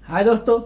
हाय दोस्तों,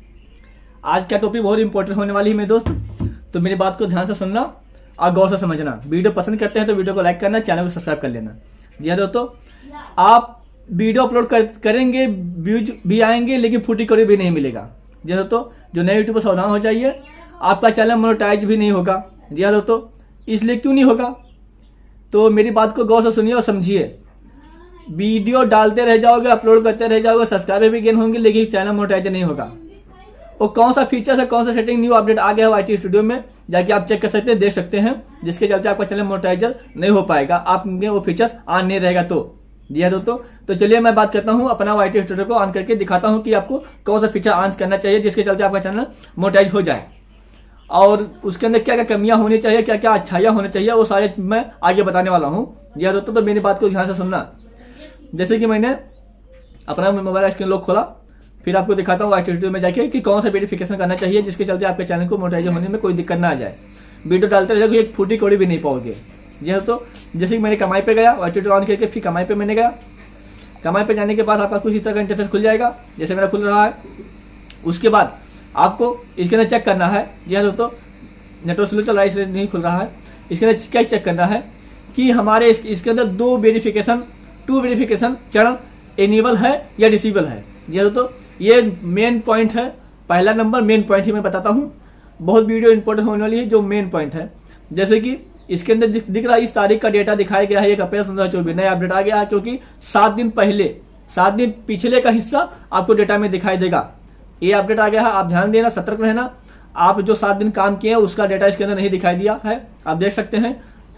आज का टॉपिक बहुत इंपॉर्टेंट होने वाली है मेरे दोस्त। तो मेरी बात को ध्यान से सुनना और गौर से समझना। वीडियो पसंद करते हैं तो वीडियो को लाइक करना, चैनल को सब्सक्राइब कर लेना। जी हाँ दोस्तों, आप वीडियो अपलोड करेंगे, व्यूज भी आएंगे, लेकिन फुटी कौड़ी भी नहीं मिलेगा। जी हाँ दोस्तों, जो नए यूट्यूबर सावधान हो जाइए, आपका चैनल मोनेटाइज भी नहीं होगा। जी हाँ दोस्तों, इसलिए क्यों नहीं होगा, तो मेरी बात को गौर से सुनिए और समझिए। वीडियो डालते रह जाओगे, अपलोड करते रह जाओगे, सब्सक्राइबर भी गेन होंगे, लेकिन चैनल मोनेटाइज नहीं होगा। वो कौन सा फीचर है, कौन सा सेटिंग न्यू अपडेट आ गया है वाईटी स्टूडियो में, जाके आप चेक कर सकते हैं, देख सकते हैं, जिसके चलते आपका चैनल मोनेटाइजर नहीं हो पाएगा, आप में वो फीचर ऑन नहीं रहेगा। तो जी हाँ दोस्तों, तो चलिए मैं बात करता हूँ, अपना वाईटी स्टूडियो को ऑन करके दिखाता हूँ कि आपको कौन सा फीचर ऑन करना चाहिए जिसके चलते आपका चैनल मोनेटाइज हो जाए, और उसके अंदर क्या क्या कमियां होनी चाहिए, क्या क्या अच्छाइयां होनी चाहिए, वो सारे मैं आगे बताने वाला हूँ। जी हाँ दोस्तों, तो मेरी बात को ध्यान से सुनना। जैसे कि मैंने अपना मोबाइल स्क्रीन लॉक खोला, फिर आपको दिखाता हूँ वाईटी स्टूडियो में जाके कि कौन सा वेरिफिकेशन करना चाहिए जिसके चलते आपके चैनल को मोनेटाइज होने में कोई दिक्कत ना आ जाए। वीडियो डालते रहे एक फूटी कौड़ी भी नहीं पाओगे। जी हाँ, तो जैसे कि मैंने कमाई पे गया, वाईटी स्टूडियो ऑन करके फिर कमाई पे मैंने गया। कमाई पे जाने के बाद आपका कुछ इस तरह का इंटरफेस खुल जाएगा, जैसे मेरा खुल रहा है। उसके बाद आपको इसके अंदर चेक करना है। जी हाँ दोस्तों, नेटवर्क स्लो चल रहा है इसलिए नहीं खुल रहा है। इसके अंदर क्या चेक करना है कि हमारे इसके अंदर टू वेरिफिकेशन चरण एनेबल है या डिसेबल है। ये दोस्तों, ये मेन पॉइंट है। पहला नंबर मेन पॉइंट ही मैं बताता हूँ, बहुत वीडियो इंपॉर्टेंट होने वाली है। जो मेन पॉइंट है, जैसे कि इसके अंदर दिख रहा है, इस तारीख का डेटा दिखाया गया है, 1 अप्रैल 2024 नया अपडेट आ गया है, क्योंकि 7 दिन पिछले का हिस्सा आपको डेटा में दिखाई देगा। ये अपडेट आ गया है, आप ध्यान देना, सतर्क रहना। आप जो 7 दिन काम किए हैं उसका डेटा इसके अंदर नहीं दिखाई दिया है। आप देख सकते हैं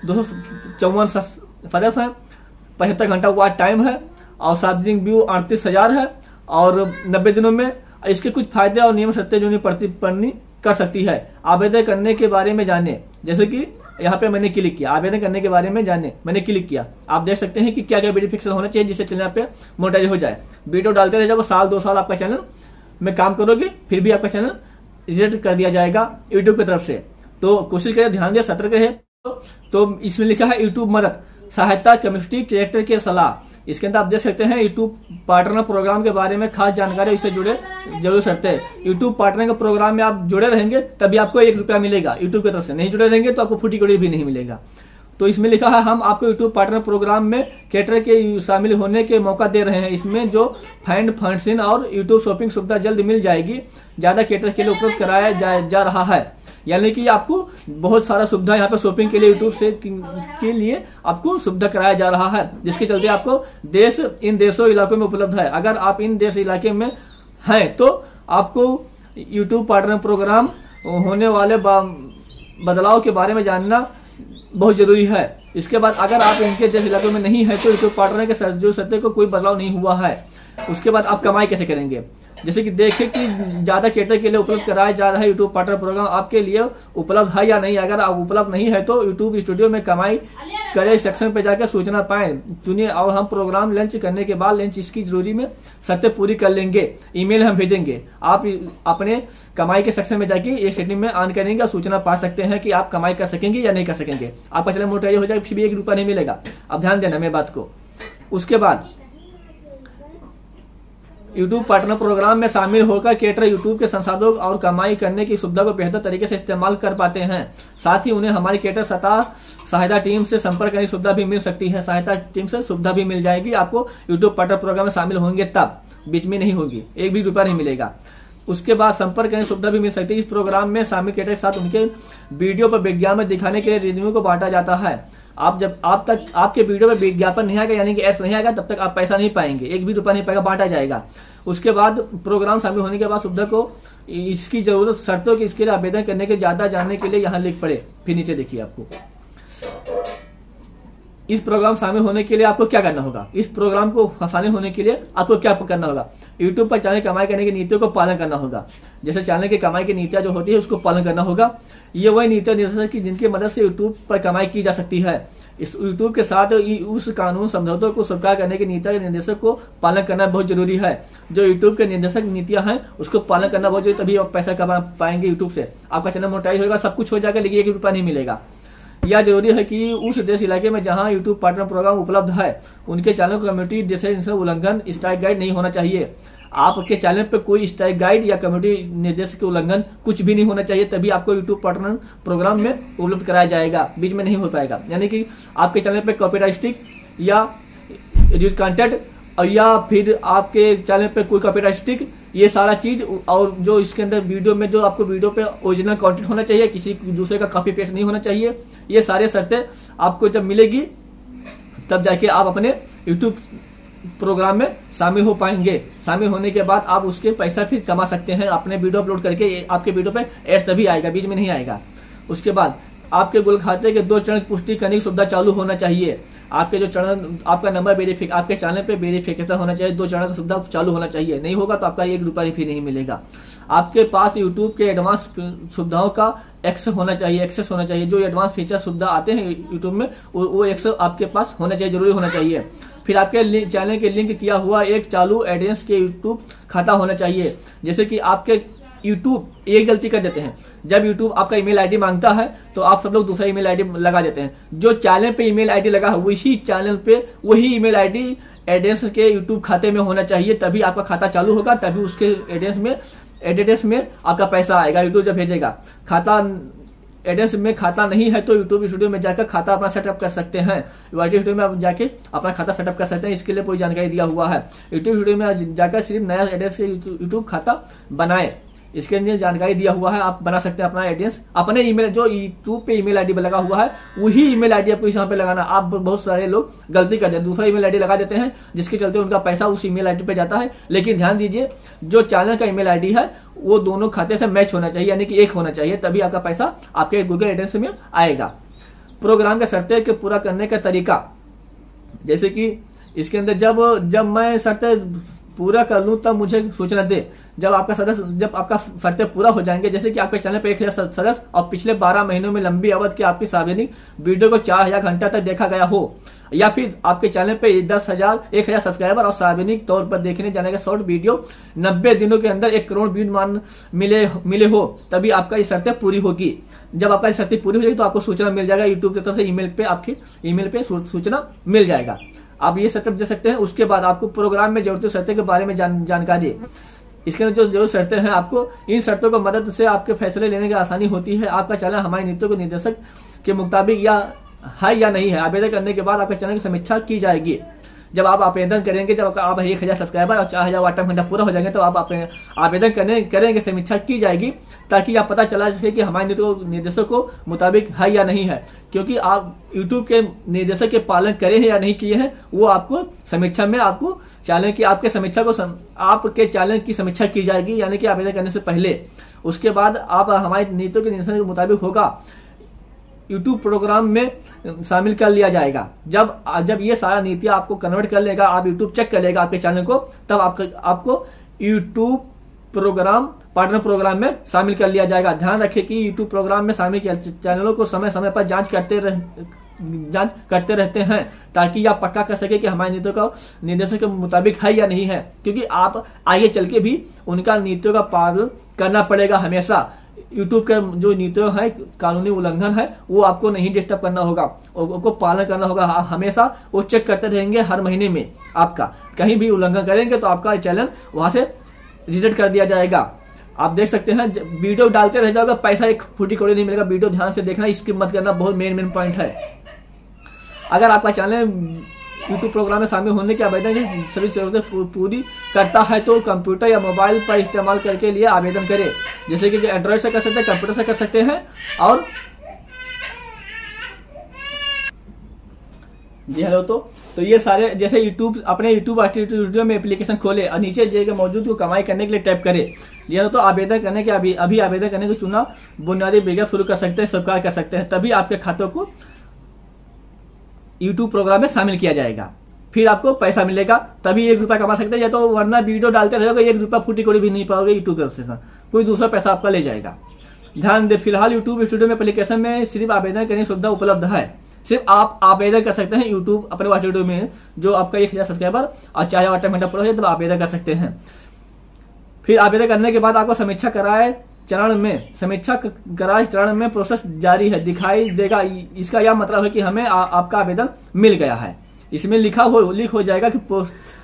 254 सदस्य है, 75 घंटा वाट टाइम है, और सार्वजनिक व्यू 38,000 है, और 90 दिनों में इसके कुछ फायदे और नियम शर्तें जो पढ़नी कर सकती है। आवेदन करने के बारे में जाने, जैसे कि यहाँ पे मैंने क्लिक किया, आवेदन करने के बारे में जाने, मैंने क्लिक किया। आप देख सकते हैं कि क्या क्या वेरिफिकेशन होना चाहिए जिससे चैनल पे मोनेटाइज हो जाए। वीडियो डालते रह जाओगे, 1-2 साल आपका चैनल में काम करोगे, फिर भी आपका चैनल रिजेक्ट कर दिया जाएगा यूट्यूब की तरफ से। तो कोशिश करें, ध्यान दें, सतर्क रहे। तो इसमें लिखा है यूट्यूब मदद, सहायता, केमिस्ट्री, क्रिएटर की सलाह। इसके अंदर आप देख सकते हैं यूट्यूब पार्टनर प्रोग्राम के बारे में खास जानकारी, इससे जुड़े जरूर शर्तें। यूट्यूब पार्टनर के प्रोग्राम में आप जुड़े रहेंगे तभी आपको 1 रुपया मिलेगा यूट्यूब की तरफ से, नहीं जुड़े रहेंगे तो आपको फुटी कौड़ी भी नहीं मिलेगा। तो इसमें लिखा है, हम आपको यूट्यूब पार्टनर प्रोग्राम में क्रिएटर के शामिल होने के मौका दे रहे हैं। इसमें जो फंड्स और यूट्यूब शॉपिंग सुविधा जल्द मिल जाएगी, ज्यादा क्रिएटर के लिए उपलब्ध कराया जा रहा है। यानी कि आपको बहुत सारा सुविधा यहाँ पे शॉपिंग के लिए यूट्यूब से के लिए आपको सुविधा कराया जा रहा है, जिसके चलते आपको इन देशों इलाकों में उपलब्ध है। अगर आप इन देश इलाके में हैं तो आपको यूट्यूब पार्टनर प्रोग्राम होने वाले बदलाव के बारे में जानना बहुत जरूरी है। इसके बाद अगर आप इनके देश इलाकों में नहीं है तो यूट्यूब पार्टनर के जो सत्य को कोई बदलाव नहीं हुआ है। उसके बाद आप कमाई कैसे करेंगे, जैसे कि देखें कि ज्यादा क्रिएटर के लिए उपलब्ध कराया जा रहा है यूट्यूब पार्टनर प्रोग्राम, आपके लिए उपलब्ध है या नहीं। अगर आप उपलब्ध नहीं है तो यूट्यूब स्टूडियो में कमाई करे सेक्शन पे जाकर सूचना पाएं, चुनिए, और हम प्रोग्राम लॉन्च करने के बाद लॉन्च इसकी जरूरी में शर्तें पूरी कर लेंगे, ईमेल हम भेजेंगे। आप अपने कमाई के सेक्शन में जाके ये सेटिंग में ऑन करेंगे और सूचना पा सकते हैं कि आप कमाई कर सकेंगे या नहीं कर सकेंगे। आपका चैनल मोनेटाइज हो जाए, फिर भी 1 रुपया नहीं मिलेगा। अब ध्यान देना मेरी बात को। उसके बाद यूट्यूब पार्टनर प्रोग्राम में शामिल होकर क्रिएटर यूट्यूब के संसाधनों और कमाई करने की सुविधा को बेहतर तरीके से इस्तेमाल कर पाते हैं। साथ ही उन्हें हमारी क्रिएटर सहायता टीम से संपर्क करने की सुविधा भी मिल सकती है। सहायता टीम से सुविधा भी मिल जाएगी आपको, यूट्यूब पार्टनर प्रोग्राम में शामिल होंगे तब, बीच में नहीं होगी, 1 भी रुपया नहीं मिलेगा। उसके बाद संपर्क करने की सुविधा भी मिल सकती है। इस प्रोग्राम में शामिल क्रिएटर के साथ उनके वीडियो पर विज्ञापन में दिखाने के लिए रिव्यू को बांटा जाता है। जब आपके वीडियो में विज्ञापन नहीं आएगा, यानी कि एड्स नहीं आएगा, तब तक आप पैसा नहीं पाएंगे, 1 भी रुपया नहीं पाएगा, बांटा जाएगा। उसके बाद प्रोग्राम शामिल होने के बाद सुविधा को इसकी जरूरत शर्तों की इसके लिए आवेदन करने के ज्यादा जानने के लिए यहाँ लिख पड़े, फिर नीचे देखिए आपको इस प्रोग्राम शामिल होने के लिए आपको क्या करना होगा। इस प्रोग्राम को शामिल होने के लिए आपको क्या करना होगा, यूट्यूब पर चैनल कमाई करने की नीतियों को पालन करना होगा। जैसे चैनल की कमाई की नीतियां जो होती है उसको पालन करना होगा। ये वही नीतियां निर्देशक की जिनकी मदद से यूट्यूब पर कमाई की जा सकती है। इस यूट्यूब के साथ उस कानून समझौतों को स्वीकार करने की नीतियां के निर्देशक को पालन करना बहुत जरूरी है। जो यूट्यूब के निर्देशक नीतियां हैं उसको पालन करना बहुत जरूरी, तभी आप पैसा कमा पाएंगे यूट्यूब से। आपका चैनल मोनेटाइज होगा, सब कुछ हो जाएगा, लेकिन 1 रुपया नहीं मिलेगा। यह जरूरी है कि उस देश इलाके में जहां यूट्यूब पार्टनर प्रोग्राम उपलब्ध है उनके चैनल को कम्युनिटी जैसे उल्लंघन स्ट्राइक गाइड नहीं होना चाहिए। आपके चैनल पे कोई स्ट्राइक गाइड या कम्युनिटी निर्देश के उल्लंघन कुछ भी नहीं होना चाहिए, तभी आपको यूट्यूब पार्टनर प्रोग्राम में उपलब्ध कराया जाएगा, बीच में नहीं हो पाएगा। यानी कि आपके चैनल पे कॉपीराइट स्ट्राइक या कंटेंट या फिर आपके चैनल पे कोई कॉपीराइट स्ट्राइक, ये सारा चीज, और जो इसके अंदर वीडियो में जो आपको वीडियो पे ओरिजिनल कंटेंट होना चाहिए, किसी दूसरे का कॉपी पेस्ट नहीं होना चाहिए, ये सारे शर्तें आपको जब मिलेगी तब जाके आप अपने यूट्यूब प्रोग्राम में शामिल हो पाएंगे। शामिल होने के बाद आप उसके पैसा फिर कमा सकते हैं अपने वीडियो अपलोड करके। आपके वीडियो पे एड्स तभी आएगा, बीच में नहीं आएगा। उसके बाद आपके गूगल खाते के 2 चरण पुष्टि करने की सुविधा चालू होना चाहिए। आपके जो चरण, आपका नंबर आपके चैनल पे वेरिफिकेशन होना चाहिए, 2 चरण की सुविधा चालू होना चाहिए। नहीं होगा तो आपका 1 रुपया भी नहीं मिलेगा। आपके पास यूट्यूब के एडवांस सुविधाओं का एक्सेस होना चाहिए। जो एडवांस फीचर सुविधा आते हैं यूट्यूब में, वो एक्सेस आपके पास होना चाहिए, जरूरी होना चाहिए। फिर आपके चैनल के लिंक किया हुआ एक चालू एडेंस के यूट्यूब खाता होना चाहिए। जैसे कि आपके यूट्यूब एक गलती कर देते हैं, जब यूट्यूब आपका ईमेल आईडी मांगता है तो आप सब लोग दूसरा ईमेल आईडी लगा देते हैं। जो चैनल पे ईमेल आईडी लगा है वही चैनल पे वही ईमेल आईडी एडेंस के यूट्यूब खाते में होना चाहिए, तभी आपका खाता चालू होगा, तभी उसके एडेंस में आपका पैसा आएगा, यूट्यूब जब भेजेगा। खाता एडेंस में खाता नहीं है तो यूट्यूब स्टूडियो में जाकर खाता अपना सेटअप कर सकते हैं। यूट्यूब स्टूडियो में आप जाके अपना खाता सेटअप कर सकते हैं, इसके लिए कोई जानकारी दिया हुआ है। यूट्यूब स्टूडियो में जाकर सिर्फ नया एडेंस के यूट्यूब खाता बनाए, इसके लिए जानकारी दिया हुआ है। आप बना सकते हैं अपना एड्रेस, अपने ईमेल, जो यूट्यूब पे ईमेल आईडी लगा हुआ है वही ईमेल आईडी आपको यहाँ पे लगाना। आप बहुत सारे लोग गलती करते हैं, दूसरा ईमेल आईडी लगा देते हैं, जिसके चलते उनका पैसा उस ईमेल आईडी पे जाता है। लेकिन ध्यान दीजिए, जो चैनल का ईमेल आईडी है वो दोनों खाते से मैच होना चाहिए, यानी कि एक होना चाहिए, तभी आपका पैसा आपके गूगल एड्रेस में आएगा। प्रोग्राम के शर्तें के पूरा करने का तरीका, जैसे कि इसके अंदर जब मैं शर्तें पूरा कर लूं तब मुझे सूचना दे। जब आपका शर्तें पूरा हो जाएंगे, जैसे कि आपके चैनल पे 1000 सदस्य और पिछले 12 महीनों में लंबी अवधि के आपकी सार्वजनिक वीडियो को 4000 घंटा तक देखा गया हो, या फिर आपके चैनल पे 10,000 सब्सक्राइबर और सार्वजनिक तौर पर देखने जाने का शॉर्ट वीडियो 90 दिनों के अंदर 1 करोड़ व्यू मान मिले हो, तभी आपका ये शर्तें पूरी होगी। जब आपका ये शर्तें पूरी हो जाएगी तो आपको सूचना मिल जाएगा यूट्यूब की तरफ से, आपकी ईमेल पे सूचना मिल जाएगा। आप ये सेटअप दे सकते हैं। उसके बाद आपको प्रोग्राम में जरूरत शर्तें के बारे में जानकारी, इसके अंदर जो शर्तें हैं, आपको इन शर्तों की मदद से आपके फैसले लेने की आसानी होती है। आपका चैनल हमारे नीतियों के निर्देशक के मुताबिक या नहीं है। आवेदन करने के बाद आपके चैनल की समीक्षा की जाएगी। जब आप आवेदन करेंगे, जब आप 1000 सब्सक्राइबर और 4000 वाट टाइम घंटा पूरा हो जाएंगे, तो आप आवेदन करेंगे, समीक्षा की जाएगी, ताकि आप पता चला सके कि हमारे निर्देशों को मुताबिक है या नहीं है। क्योंकि आप यूट्यूब के निर्देशों के पालन करे हैं या नहीं किए हैं, वो आपको समीक्षा में आपको चैनल की आपके चैनल की समीक्षा की जाएगी, यानी कि आवेदन करने से पहले। उसके बाद आप हमारे नीतियों के निर्देशों के मुताबिक होगा यूट्यूब प्रोग्राम में शामिल कर लिया जाएगा। जब ये सारा नीतियां आपको कन्वर्ट कर लेगा, आप यूट्यूब चेक कर लेगा आपके चैनल को, तब आपको यूट्यूब पार्टनर प्रोग्राम में शामिल कर लिया जाएगा। ध्यान रखें कि यूट्यूब प्रोग्राम में शामिल चैनलों को समय समय पर जांच करते रहते हैं, ताकि आप पक्का कर सके कि हमारे नीतियों का निर्देशों के मुताबिक है या नहीं है। क्योंकि आप आगे चल के भी उनका नीतियों का पालन करना पड़ेगा हमेशा। यूट्यूब के जो नीतियों है, कानूनी उल्लंघन है, वो आपको नहीं डिस्टर्ब करना होगा, उनको पालन करना होगा। हमेशा वो चेक करते रहेंगे हर महीने में। आपका कहीं भी उल्लंघन करेंगे तो आपका चैनल वहां से रिजेक्ट कर दिया जाएगा। आप देख सकते हैं, वीडियो डालते रह जाओगे, पैसा 1 फूटी कौड़ी नहीं मिलेगा। वीडियो ध्यान से देखना, स्किप मत करना, बहुत मेन पॉइंट है। अगर आपका चैनल यूट्यूब प्रोग्राम में शामिल होने के आवेदन की सभी जरूरतें पूरी करता है तो कंप्यूटर या मोबाइल पर इस्तेमाल करके लिए आवेदन करें। जैसे कि एंड्रॉइड से कर सकते हैं, कंप्यूटर से कर सकते हैं। और जी हेलो, तो ये सारे, जैसे अपने यूट्यूब स्टूडियो में एप्लीकेशन खोले और नीचे जगह मौजूद को कमाई करने के लिए टैप करे। जी हेलो, तो आवेदन करने के अभी आवेदन करने को चुना बुनियादी विज्ञापन शुरू कर सकते हैं, स्वीकार कर सकते हैं, तभी आपके खातों को यूट्यूब प्रोग्राम में शामिल किया जाएगा। फिर आपको पैसा मिलेगा, तभी 1 रुपया कमा सकते हैं। या तो वरना वीडियो डालते रहोगे, 1 रुपया फूटी कोड़ी भी नहीं पाओगे यूट्यूब से, कोई दूसरा पैसा आपका ले जाएगा। ध्यान दे, फिलहाल यूट्यूब स्टूडियो में एप्लीकेशन में सिर्फ आवेदन करने की सुविधा उपलब्ध है। सिर्फ आप आवेदन कर सकते हैं यूट्यूब अपने स्टूडियो में, जो आपका 1000 सब्सक्राइबर और 4000 टाइम घंटा पूरा हो जाए तो आवेदन कर सकते हैं। फिर आवेदन करने के बाद आपको समीक्षा कराए चरण में प्रोसेस जारी है दिखाई देगा। इसका यह मतलब है कि हमें आपका आवेदन मिल गया है। इसमें लिख हो जाएगा कि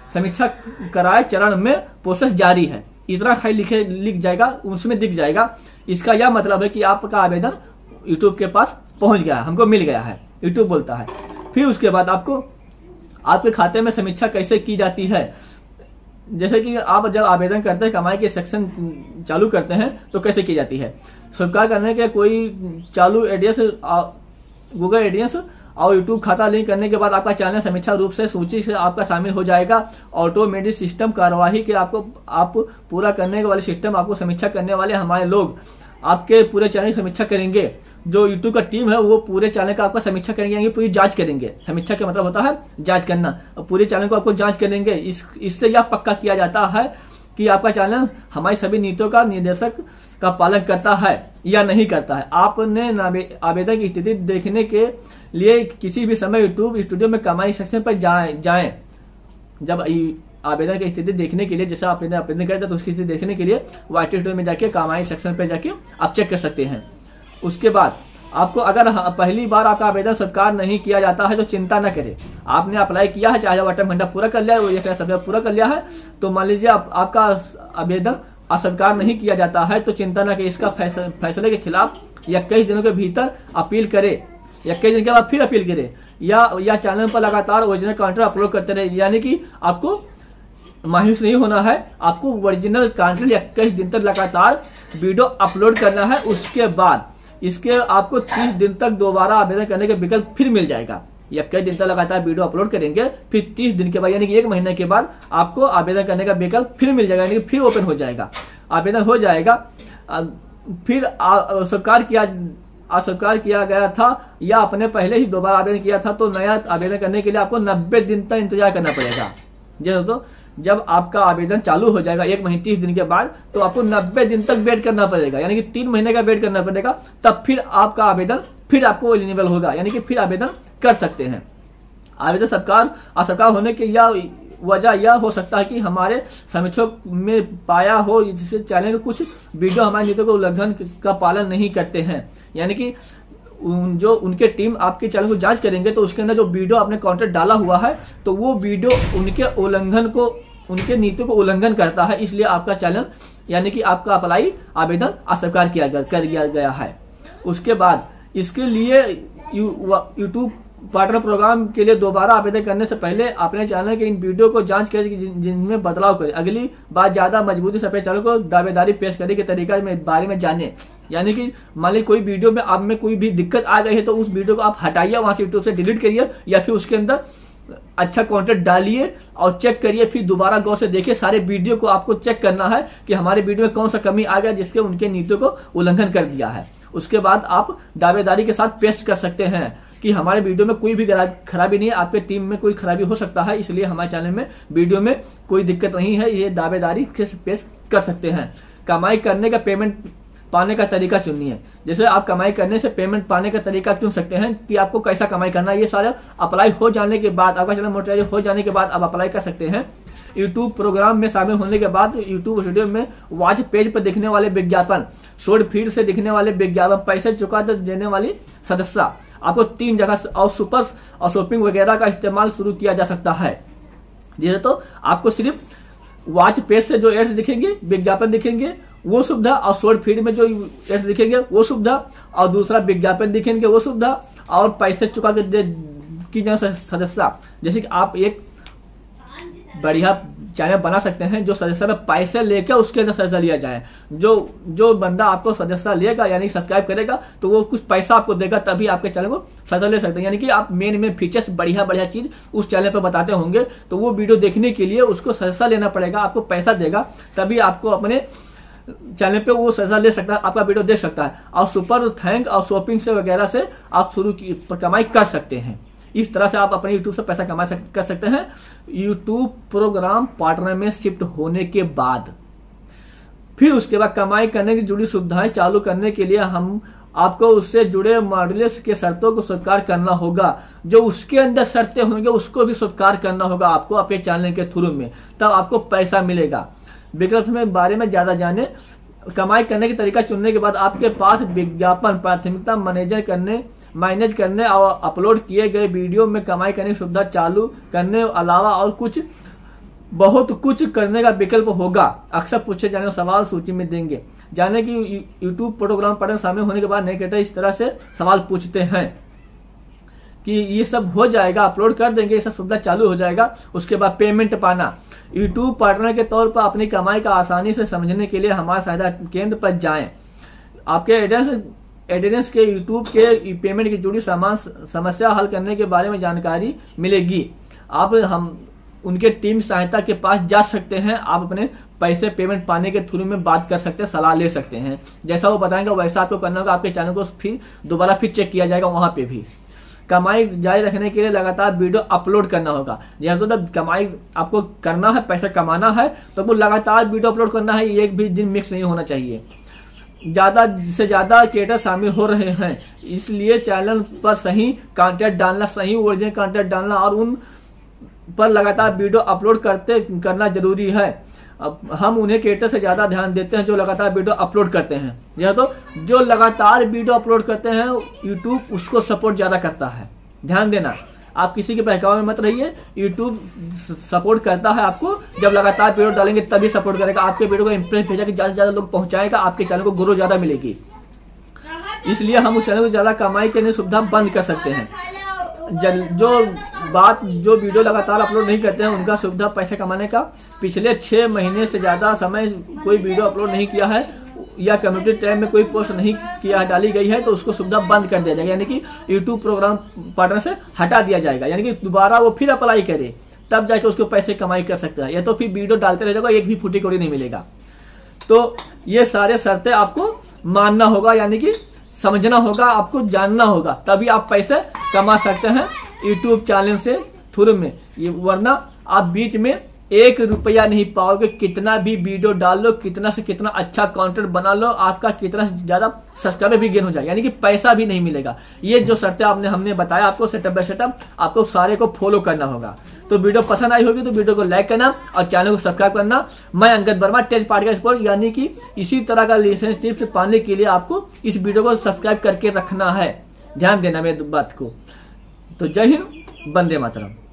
समीक्षा कराए चरण में प्रोसेस जारी है, इतना खाली लिख जाएगा, उसमें दिख जाएगा। इसका यह मतलब है कि आपका आवेदन यूट्यूब के पास पहुंच गया है, हमको मिल गया है, यूट्यूब बोलता है। फिर उसके बाद आपको आपके खाते में समीक्षा कैसे की जाती है, जैसे कि आप जब आवेदन करते हैं, कमाई के सेक्शन चालू करते हैं तो कैसे की जाती है। स्वीकार करने के कोई चालू एडीएस, गूगल एडीएस और यूट्यूब खाता लिंक करने के बाद आपका चैनल समीक्षा रूप से सूची से आपका शामिल हो जाएगा। ऑटोमेटिक सिस्टम कार्यवाही के आप पूरा करने वाले सिस्टम आपको समीक्षा करने वाले हमारे लोग आपके पूरे चैनल की समीक्षा करेंगे। जो यूट्यूब का टीम है वो पूरे चैनल का आपका समीक्षा करेंगे, पूरी जांच करेंगे। समीक्षा का मतलब होता है जांच करना, और पूरे चैनल को आपको जांच करेंगे। इससे यह पक्का किया जाता है कि आपका चैनल हमारी सभी नीतियों का निर्देशक का पालन करता है या नहीं करता है। आपने आवेदन की स्थिति देखने के लिए किसी भी समय यूट्यूब स्टूडियो में कमाई सेक्शन पर जाएं। जब आवेदन की स्थिति देखने के लिए, जैसे आप आवेदन करते हैं तो उसकी स्थिति देखने के लिए वाइट स्टूडियो में जाके कमाई सेक्शन पर जाके आप चेक कर सकते हैं। उसके बाद आपको अगर पहली बार आपका आवेदन स्वीकार नहीं किया जाता है तो चिंता न करें। आपने अप्लाई किया है, चाहे वाटर घंटा पूरा कर लिया है, वो एक सब पूरा कर लिया है, तो मान लीजिए आपका आवेदन स्वीकार नहीं किया जाता है तो चिंता न करें। इसका फैसले के खिलाफ 21 दिनों के भीतर अपील करे, 21 दिन के बाद फिर अपील करे, या चैनल पर लगातार ओरिजिनल कंटेंट अपलोड करते रहे। यानी कि आपको मायूस नहीं होना है, आपको ओरिजिनल कंटेंट 21 दिन तक लगातार वीडियो अपलोड करना है। उसके बाद इसके आपको 30 दिन तक दोबारा आवेदन करने का विकल्प फिर मिल जाएगा। 21 दिन तक लगातार वीडियो अपलोड करेंगे, फिर 30 दिन के बाद यानी कि 1 महीने के बाद आपको आवेदन करने का विकल्प फिर मिल जाएगा, यानी कि फिर ओपन हो जाएगा, आवेदन हो जाएगा। फिर अस्वीकार किया गया था या आपने पहले ही दोबारा आवेदन किया था तो नया आवेदन करने के लिए आपको 90 दिन तक इंतजार करना पड़ेगा। जी दोस्तों, जब आपका आवेदन चालू हो जाएगा 1 महीने 30 दिन के बाद, तो आपको 90 दिन तक वेट करना पड़ेगा, यानी कि 3 महीने का वेट करना पड़ेगा। तब फिर आपका आवेदन फिर आपको एलिजिबल होगा, यानी कि फिर आवेदन कर सकते हैं। आवेदन अस्वीकार होने की वजह यह हो सकता है कि हमारे समीक्षक में पाया हो जिससे चैनल के कुछ वीडियो हमारे नीतियों के उल्लंघन का पालन नहीं करते हैं। यानी कि जो उनके टीम आपके चैनल को जांच करेंगे तो उसके अंदर जो वीडियो आपने कंटेंट डाला हुआ है तो वो वीडियो उनके नीतियों को उल्लंघन करता है, इसलिए आपका चैनल यानी कि आपका आवेदन अस्वीकार कर दिया गया है। उसके बाद इसके लिए यूट्यूब पार्टनर प्रोग्राम के लिए दोबारा आवेदन करने से पहले अपने चैनल के इन वीडियो को जांच करें जिनमें बदलाव करें। अगली बार ज्यादा मजबूती से अपने चैनल को दावेदारी पेश करने के तरीका में बारे में जाने। यानी कि मान ली कोई वीडियो में आप में कोई भी दिक्कत आ गई है तो उस वीडियो को आप हटाइए, वहां से यूट्यूब से डिलीट करिए, या फिर उसके अंदर अच्छा कंटेंट डालिए और चेक करिए। फिर दोबारा गौर से देखिए, सारे वीडियो को आपको चेक करना है कि हमारे वीडियो में कौन सा कमी आ गया जिसके उनके नीतियों को उल्लंघन कर दिया है। उसके बाद आप दावेदारी के साथ पेश कर सकते हैं कि हमारे वीडियो में कोई भी खराबी नहीं है, आपके टीम में कोई खराबी हो सकता है, इसलिए हमारे चैनल में वीडियो में कोई दिक्कत नहीं है, ये दावेदारी पेश कर सकते हैं। कमाई करने का पेमेंट पाने का तरीका चुनिए। जैसे आप कमाई करने से पेमेंट पाने का तरीका चुन सकते हैं कि आपको कैसा कमाई करना है। ये सारा अप्लाई हो जाने के बाद, आपका चैनल मोनेटाइज हो जाने के बाद आप अप्लाई कर सकते हैं। यूट्यूब प्रोग्राम में शामिल होने के बाद यूट्यूब स्टूडियो में वॉच पेज पर दिखने वाले विज्ञापन, शॉर्ट फीड से दिखने वाले विज्ञापन, पैसे चुका देने वाली सदस्यता, आपको 3 जगह और सुपर और शॉपिंग वगैरह का इस्तेमाल शुरू किया जा सकता है। जैसे तो आपको सिर्फ वॉच पेज से जो एड्स दिखेंगे, विज्ञापन दिखेंगे, वो सुविधा, और शॉर्ट फीड में जो एड्स दिखेंगे वो सुविधा, और दूसरा विज्ञापन दिखेंगे वो सुविधा, और पैसे चुका के की सदस्यता। जैसे कि आप एक बढ़िया चैनल बना सकते हैं जो सदस्य में पैसे लेकर उसके अंदर सदस्य लिया जाए। जो बंदा आपको सदस्य लेगा यानी सब्सक्राइब करेगा तो वो कुछ पैसा आपको देगा, तभी आपके चैनल को सदस्य ले सकते हैं। यानी कि आप मेन फीचर्स बढ़िया चीज उस चैनल पर बताते होंगे तो वो वीडियो देखने के लिए उसको सदस्य लेना पड़ेगा, आपको पैसा देगा, तभी आपको अपने चैनल पे वो सजा ले सकता है, आपका वीडियो देख सकता है। और सुपर थैंक और शॉपिंग से वगैरह से आप कमाई कर सकते हैं। इस तरह से आप अपने यूट्यूब से पैसा कर सकते हैं। यूट्यूब प्रोग्राम पार्टनर में शिफ्ट होने के बाद फिर उसके बाद कमाई करने की जुड़ी सुविधाएं चालू करने के लिए हम आपको उससे जुड़े मॉड्यूल्स के शर्तों को स्वीकार करना होगा। जो उसके अंदर शर्तें होंगे उसको भी स्वीकार करना होगा आपको अपने चैनल के थ्रू में, तब आपको पैसा मिलेगा। विकल्प में बारे में ज्यादा जाने। कमाई करने की तरीका चुनने के बाद आपके पास विज्ञापन प्राथमिकता मैनेज करने और अपलोड किए गए वीडियो में कमाई करने की सुविधा चालू करने अलावा और कुछ बहुत कुछ करने का विकल्प होगा। अक्सर पूछे जाने वाले सवाल सूची में देंगे। जाने कि यूट्यूब प्रोग्राम पार्टनर शामिल होने के बाद नए क्रिएटर इस तरह से सवाल पूछते हैं कि ये सब हो जाएगा, अपलोड कर देंगे, ये सब सुविधा चालू हो जाएगा, उसके बाद पेमेंट पाना। यूट्यूब पार्टनर के तौर पर अपनी कमाई का आसानी से समझने के लिए हमारे सहायता केंद्र पर जाएं। आपके एडेंस के यूट्यूब के पेमेंट की जुड़ी समस्या हल करने के बारे में जानकारी मिलेगी। आप हम उनके टीम सहायता के पास जा सकते हैं। आप अपने पैसे पेमेंट पाने के थ्रू में बात कर सकते हैं, सलाह ले सकते हैं। जैसा वो बताएंगे वैसा आपको करना होगा। आपके चैनल को फिर दोबारा चेक किया जाएगा, वहां पे भी। कमाई जारी रखने के लिए लगातार वीडियो अपलोड करना होगा। जब तो कमाई आपको करना है, पैसा कमाना है, तो आपको लगातार वीडियो अपलोड करना है। एक भी दिन मिक्स नहीं होना चाहिए। ज्यादा से ज्यादा क्रिएटर शामिल हो रहे हैं, इसलिए चैनल पर सही कंटेंट डालना, सही ओरिजिनल कंटेंट डालना और उन पर लगातार वीडियो अपलोड करना जरूरी है। अब हम उन्हें क्रिएटर से ज्यादा ध्यान देते हैं जो लगातार वीडियो अपलोड करते हैं। यह तो जो लगातार वीडियो अपलोड करते हैं यूट्यूब उसको सपोर्ट ज्यादा करता है। ध्यान देना, आप किसी के बहकावे में मत रहिए। यूट्यूब सपोर्ट करता है आपको, जब लगातार वीडियो डालेंगे तभी सपोर्ट करेगा। आपके वीडियो को इम्प्रेस भेजा कि ज्यादा से ज्यादा लोग पहुंचाएगा, आपके चैनल को ग्रोथ ज्यादा मिलेगी। इसलिए हम उस चैनल को ज्यादा कमाई करने की सुविधा बंद कर सकते हैं। जो वीडियो लगातार अपलोड नहीं करते हैं उनका सुविधा पैसे कमाने का, पिछले 6 महीने से ज्यादा समय कोई वीडियो अपलोड नहीं किया है या कम्युनिटी टैब में कोई पोस्ट नहीं किया डाली गई है तो उसको सुविधा बंद कर दिया जाएगा, यानी कि यूट्यूब प्रोग्राम पार्टनर से हटा दिया जाएगा। यानी कि दोबारा वो फिर अप्लाई करे तब जाके उसको पैसे कमाई कर सकता है, या तो फिर वीडियो डालते रह जाएगा, एक भी फूटी कौड़ी नहीं मिलेगा। तो ये सारे शर्तें आपको मानना होगा, यानी कि समझना होगा, आपको जानना होगा, तभी आप पैसे कमा सकते हैं यूट्यूब चैनल से थ्रू में। ये वरना आप बीच में 1 रुपया नहीं पाओगे। कितना भी वीडियो डाल लो, कितना से कितना अच्छा कंटेंट बना लो, आपका कितना ज्यादा सब्सक्राइबर भी गेन हो जाए, यानी कि पैसा भी नहीं मिलेगा। ये जो शर्तें हमने बताया आपको सेटअप बाय सेटअप, आपको सारे को फॉलो करना होगा। तो वीडियो पसंद आई होगी तो वीडियो को लाइक करना और चैनल को सब्सक्राइब करना। मैं Angad Verma, tech party sport, यानी कि इसी तरह का लेसन टिप्स पाने के लिए आपको इस वीडियो को सब्सक्राइब करके रखना है। ध्यान देना मेरी बात को। तो जय हिंद, वंदे मातरम।